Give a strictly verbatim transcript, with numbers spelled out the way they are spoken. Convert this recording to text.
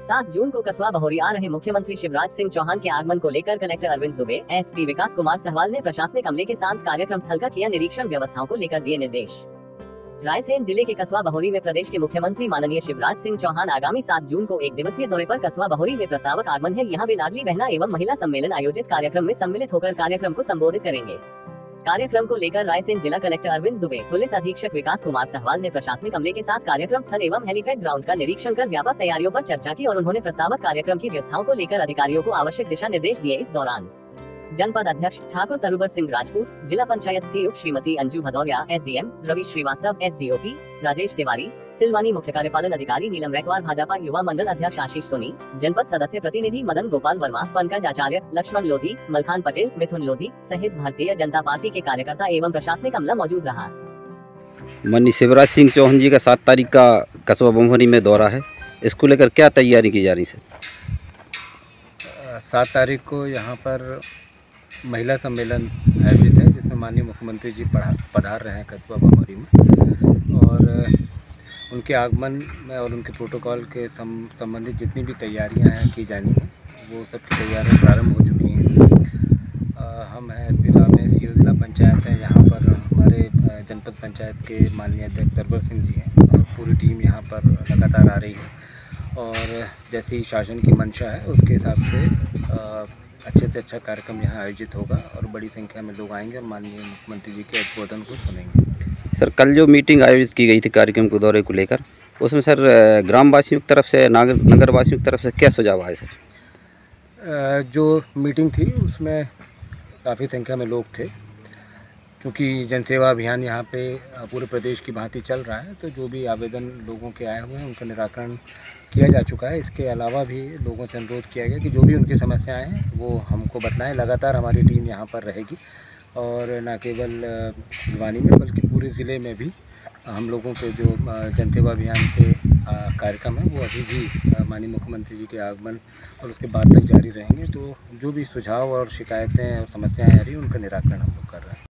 सात जून को कस्बा बहोरी आ रहे मुख्यमंत्री शिवराज सिंह चौहान के आगमन को लेकर कलेक्टर अरविंद दुबे, एसपी विकास कुमार सहवाल ने प्रशासनिक अमले के साथ कार्यक्रम स्थल का किया निरीक्षण, व्यवस्थाओं को लेकर दिए निर्देश। रायसेन जिले के कस्बा बहोरी में प्रदेश के मुख्यमंत्री माननीय शिवराज सिंह चौहान आगामी सात जून को एक दिवसीय दौरे पर कस्बा बहोरी में प्रस्तावक आगमन है। यहाँ वे लाडली बहना एवं महिला सम्मेलन आयोजित कार्यक्रम में सम्मिलित होकर कार्यक्रम को संबोधित करेंगे। कार्यक्रम को लेकर रायसेन जिला कलेक्टर अरविंद दुबे, पुलिस अधीक्षक विकास कुमार सहवाल ने प्रशासनिक अमले के साथ कार्यक्रम स्थल एवं हेलीपैड ग्राउंड का निरीक्षण कर व्यापक तैयारियों पर चर्चा की और उन्होंने प्रस्तावक कार्यक्रम की व्यवस्थाओं को लेकर अधिकारियों को आवश्यक दिशा निर्देश दिए। इस दौरान जनपद अध्यक्ष ठाकुर तरुबर सिंह राजपूत, जिला panchayat CEO Shrimati Anju Bhadauria, SDM Ravi Srivastava, SDOP Rajesh Tiwari, Silvani मुख्य कार्यपालन अधिकारी नीलम रैकवार, भाजपा युवा मंडल अध्यक्ष आशीष सोनी, जनपद सदस्य प्रतिनिधि मदन गोपाल वर्मा, पंकज आचार्य, लक्ष्मण लोधी, मलखान पटेल, मिथुन लोधी सहित भारतीय जनता पार्टी के कार्यकर्ता एवं प्रशासनिक अमला मौजूद रहा। माननीय शिवराज सिंह चौहान जी का सात तारीख का कस्बा बहोरी में दौरा है, इसको लेकर क्या तैयारी की जा रही है? सात तारीख को यहाँ पर महिला सम्मेलन आयोजित है, जिसमें माननीय मुख्यमंत्री जी पधार रहे हैं कस्बा बहोरी में, और उनके आगमन में और उनके प्रोटोकॉल के संबंधित जितनी भी तैयारियां हैं की जानी है, वो सब की तैयारियां प्रारंभ हो चुकी हैं। हम हैं एसपी साहब हैं, सीईओ जिला पंचायत हैं, यहाँ पर हमारे जनपद पंचायत के माननीय अध्यक्ष तरुबर सिंह जी हैं और पूरी टीम यहाँ पर लगातार आ रही है। और जैसे ही शासन की मंशा है उसके हिसाब से अच्छे से अच्छा कार्यक्रम यहाँ आयोजित होगा और बड़ी संख्या में लोग आएंगे और माननीय मुख्यमंत्री जी के उद्बोधन को सुनेंगे। सर, कल जो मीटिंग आयोजित की गई थी कार्यक्रम को दौरे को लेकर, उसमें सर ग्राम वासियों की तरफ से, नागर नगर वासियों की तरफ से क्या सुझाव आए सर? जो मीटिंग थी उसमें काफ़ी संख्या में लोग थे, क्योंकि जनसेवा अभियान यहाँ पे पूरे प्रदेश की भांति चल रहा है, तो जो भी आवेदन लोगों के आए हुए हैं उनका निराकरण किया जा चुका है। इसके अलावा भी लोगों से अनुरोध किया गया कि जो भी उनकी समस्याएं हैं वो हमको बताएं। लगातार हमारी टीम यहाँ पर रहेगी और न केवल सिलवानी में बल्कि पूरे ज़िले में भी हम लोगों के जो जनसेवा अभियान के कार्यक्रम हैं वो अभी भी माननीय मुख्यमंत्री जी के आगमन और उसके बाद तक जारी रहेंगे। तो जो भी सुझाव और शिकायतें और समस्याएँ आ रही हैं उनका निराकरण हम लोग कर रहे हैं।